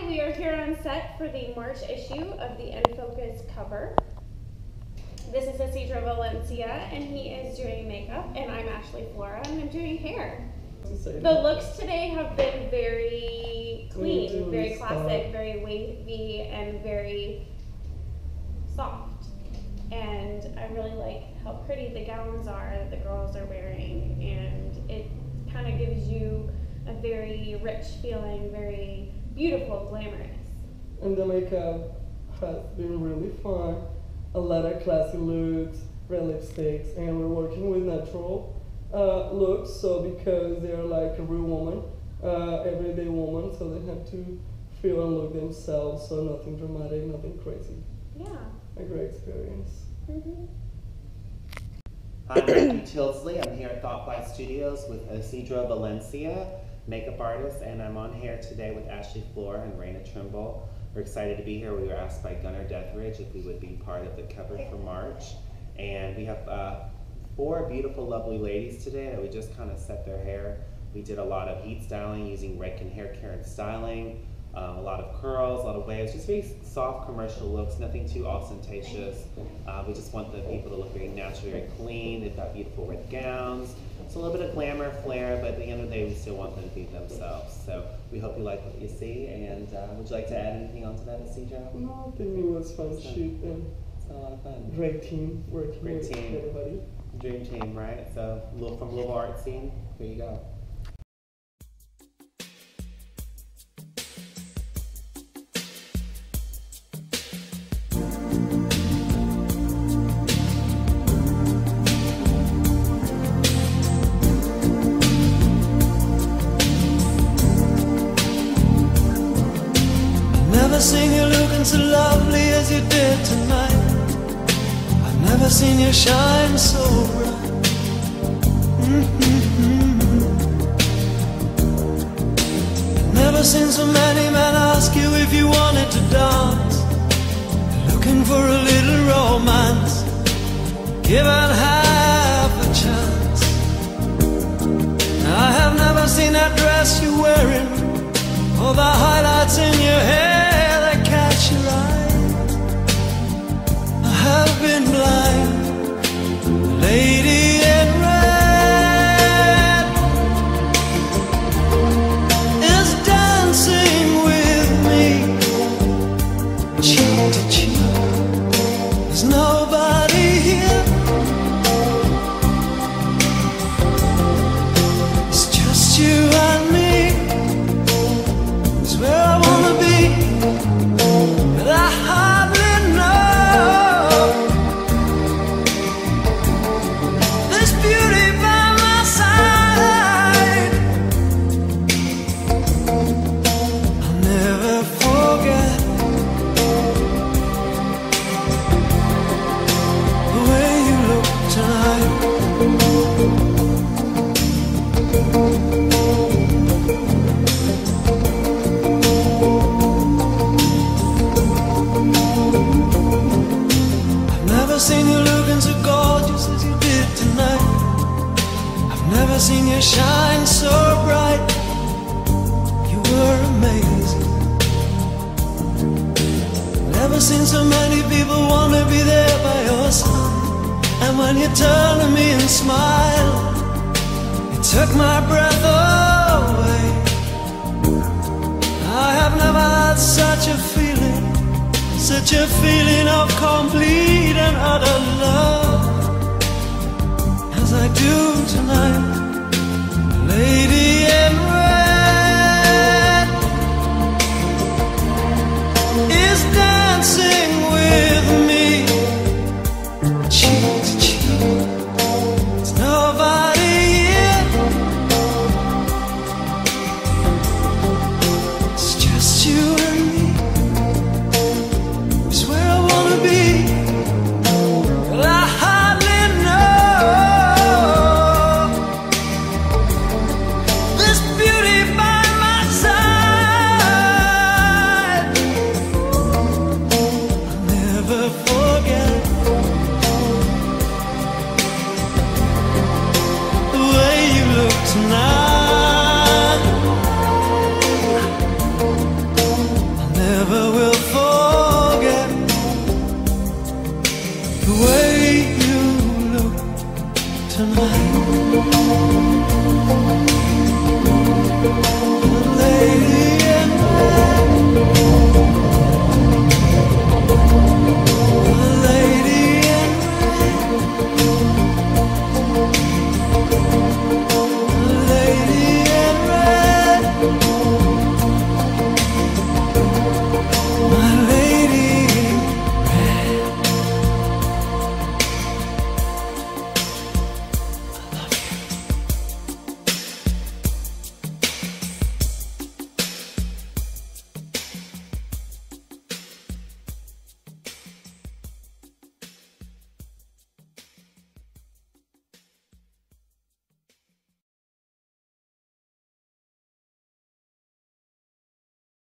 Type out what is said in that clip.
we are here on set for the March issue of the Nfocus cover. This is Isidro Valencia, and he is doing makeup, and I'm Ashley Flora, and I'm doing hair. The looks today have been very clean, very classic, very wavy, and very soft. And I really like how pretty the gowns are that the girls are wearing, and it kind of gives you a very rich feeling, very beautiful, glamorous. And the makeup has been really fun. A lot of classy looks, red lipsticks, and we're working with natural looks, so because they're like a real woman, everyday woman, so they have to feel and look themselves, so nothing dramatic, nothing crazy. Yeah. A great experience. Hi, I'm Tyldesley. I'm here at Thought Fly Studios with Isidro Valencia, makeup artist, and I'm on here today with Ashley Flora and Raina Trimble. We're excited to be here. We were asked by Gunnar Deatherage if we would be part of the cover for March, and we have 4 beautiful, lovely ladies today that we just kind of set their hair. We did a lot of heat styling using Redken hair care and styling, a lot of curls, a lot of waves, just very soft commercial looks, nothing too ostentatious. We just want the people to look very natural, very clean. They've got beautiful red gowns. It's a little bit of glamour, flair, but at the end of the day, we still want them to be themselves. So we hope you like what you see, and would you like to add anything onto that, Isidro? No, I think it was fun shoot, and it's a lot of fun. Great team working with everybody. Dream team, right? So from Louisville art scene, here you go. Never seen you looking so lovely as you did tonight. I've never seen you shine so bright. Never seen so many men ask you if you wanted to dance. Looking for a little romance, given half a chance. I have never seen that dress you're wearing, or the highlights in your hair that catch your eye. I have been blind, lady in red is dancing with me, cheek to cheek. There's nobody here, it's just you and me. Where I wanna be, but I hardly know. This beauty by my side, I'll never forget the way you look tonight. Never seen you looking so gorgeous as you did tonight. I've never seen you shine so bright. You were amazing. Never seen so many people want to be there by your side. And when you turned to me and smiled, it took my breath away. I have never had such a feeling, such a feeling of complete and utter love as I do tonight, lady.